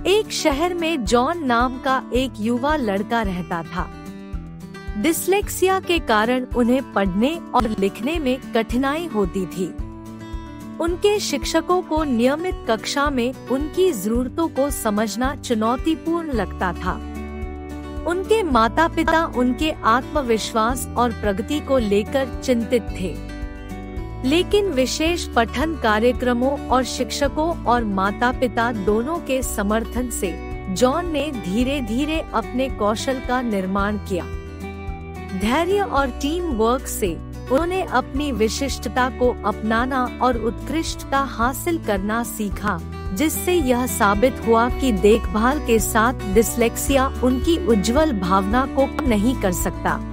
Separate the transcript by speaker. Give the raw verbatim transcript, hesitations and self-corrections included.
Speaker 1: एक शहर में जॉन नाम का एक युवा लड़का रहता था। डिस्लेक्सिया के कारण उन्हें पढ़ने और लिखने में कठिनाई होती थी। उनके शिक्षकों को नियमित कक्षा में उनकी जरूरतों को समझना चुनौतीपूर्ण लगता था। उनके माता-पिता उनके आत्मविश्वास और प्रगति को लेकर चिंतित थे, लेकिन विशेष पठन कार्यक्रमों और शिक्षकों और माता-पिता दोनों के समर्थन से जॉन ने धीरे धीरे अपने कौशल का निर्माण किया। धैर्य और टीम वर्क से उन्होंने अपनी विशिष्टता को अपनाना और उत्कृष्टता हासिल करना सीखा, जिससे यह साबित हुआ कि देखभाल के साथ डिस्लेक्सिया उनकी उज्जवल भावना को नहीं कर सकता।